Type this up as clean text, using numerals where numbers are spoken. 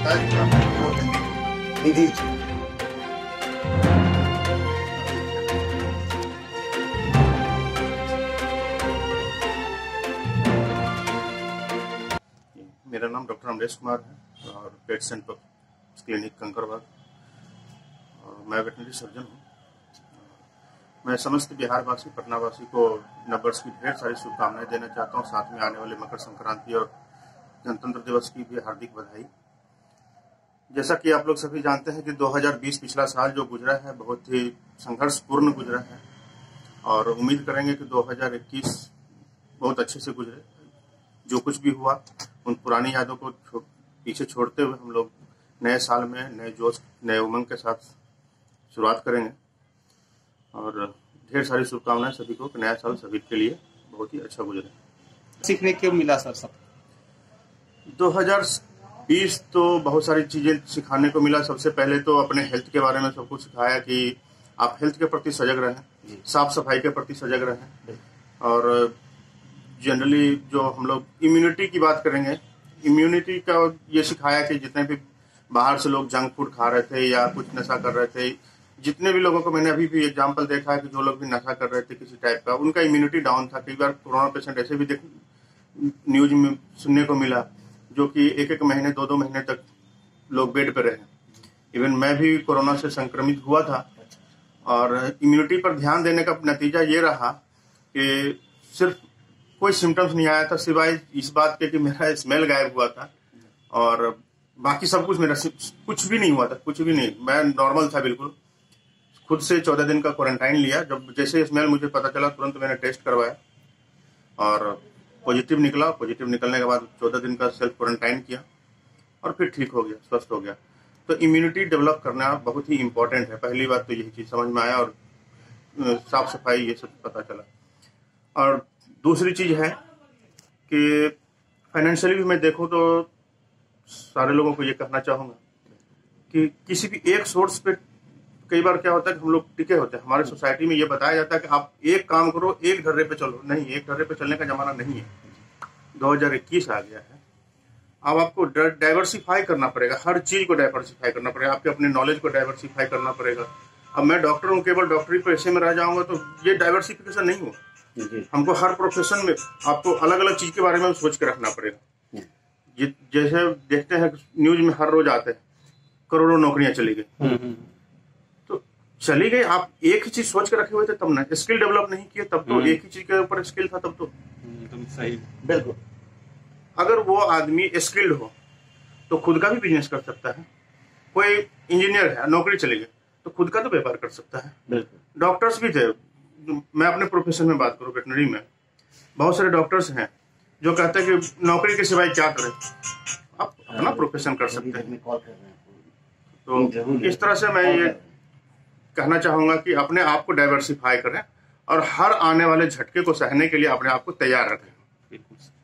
निधि मेरा नाम डॉक्टर अमरेश कुमार है और पेट सेंटर क्लिनिक कंकड़बाग और मैं वेटनरी सर्जन हूँ। मैं समस्त बिहारवासी पटनावासी को नववर्ष की ढेर सारी शुभकामनाएं देना चाहता हूँ। साथ में आने वाले मकर संक्रांति और गणतंत्र दिवस की भी हार्दिक बधाई। जैसा कि आप लोग सभी जानते हैं कि 2020 पिछला साल जो गुजरा है बहुत ही संघर्षपूर्ण गुजरा है और उम्मीद करेंगे कि 2021 बहुत अच्छे से गुजरे। जो कुछ भी हुआ उन पुरानी यादों को पीछे छोड़ते हुए हम लोग नए साल में नए जोश नए उमंग के साथ शुरुआत करेंगे और ढेर सारी शुभकामनाएं सभी को कि नया साल सभी के लिए बहुत ही अच्छा गुजरे। सीखने को मिला सर सब 2020 तो बहुत सारी चीजें सिखाने को मिला। सबसे पहले तो अपने हेल्थ के बारे में सबको सिखाया कि आप हेल्थ के प्रति सजग रहें, साफ सफाई के प्रति सजग रहें और जनरली जो हम लोग इम्यूनिटी की बात करेंगे, इम्यूनिटी का ये सिखाया कि जितने भी बाहर से लोग जंक फूड खा रहे थे या कुछ नशा कर रहे थे, जितने भी लोगों को मैंने अभी भी एग्जांपल देखा है कि जो लोग भी नशा कर रहे थे किसी टाइप का, उनका इम्यूनिटी डाउन था। कई बार कोरोना पेशेंट ऐसे भी न्यूज में सुनने को मिला जो कि एक महीने 2 महीने तक लोग बेड पर रहे। इवन मैं भी कोरोना से संक्रमित हुआ था और इम्यूनिटी पर ध्यान देने का नतीजा ये रहा कि सिर्फ कोई सिम्टम्स नहीं आया था सिवाय इस बात के कि मेरा स्मेल गायब हुआ था और बाकी सब कुछ मेरा कुछ भी नहीं हुआ था, कुछ भी नहीं। मैं नॉर्मल था बिल्कुल। खुद से 14 दिन का क्वारंटाइन लिया। जब जैसे स्मेल मुझे पता चला तुरंत मैंने टेस्ट करवाया और पॉजिटिव निकला। पॉजिटिव निकलने के बाद 14 दिन का सेल्फ क्वारंटाइन किया और फिर ठीक हो गया, स्वस्थ हो गया। तो इम्यूनिटी डेवलप करना बहुत ही इम्पोर्टेंट है। पहली बात तो यही चीज समझ में आया और साफ सफाई ये सब पता चला। और दूसरी चीज है कि फाइनेंशियली भी मैं देखूं तो सारे लोगों को ये कहना चाहूंगा कि किसी भी एक सोर्स पे कई बार क्या होता है कि हम लोग टिके होते हैं। हमारे सोसाइटी में ये बताया जाता है कि आप एक काम करो, एक ढर्रे पे चलो। नहीं, एक ढर्रे पे चलने का जमाना नहीं है। 2021 आ गया है। अब आपको डाइवर्सिफाई करना पड़ेगा, हर चीज को डाइवर्सिफाई करना पड़ेगा, आपके अपने नॉलेज को डाइवर्सिफाई करना पड़ेगा। अब मैं डॉक्टर हूँ, केवल डॉक्टरी पेशे में रह जाऊंगा तो ये डाइवर्सिफिकेशन नहीं होगा। हमको हर प्रोफेशन में आपको अलग अलग चीज के बारे में सोच के रखना पड़ेगा। जैसे देखते हैं न्यूज में हर रोज आते हैं करोड़ों नौकरियां चली गई, तो चली गई। आप एक ही चीज सोच के रखे हुए थे तब ना, स्किल डेवलप नहीं किए तब तो एक ही चीज के ऊपर स्किल था तब तो सही। बिल्कुल। अगर वो आदमी स्किल्ड हो तो खुद का भी बिजनेस कर सकता है। कोई इंजीनियर है, नौकरी चली गई तो खुद का तो व्यापार कर सकता है। डॉक्टर्स भी थे। मैं अपने प्रोफेशन में बात करूं, वेटनरी में बहुत सारे डॉक्टर्स हैं जो कहते हैं कि नौकरी के सिवाय क्या करें, आप अपना प्रोफेशन कर सकते हैं। तो इस तरह से मैं ये कहना चाहूंगा कि अपने आप को डाइवर्सिफाई करें और हर आने वाले झटके को सहने के लिए अपने आप को तैयार रखें।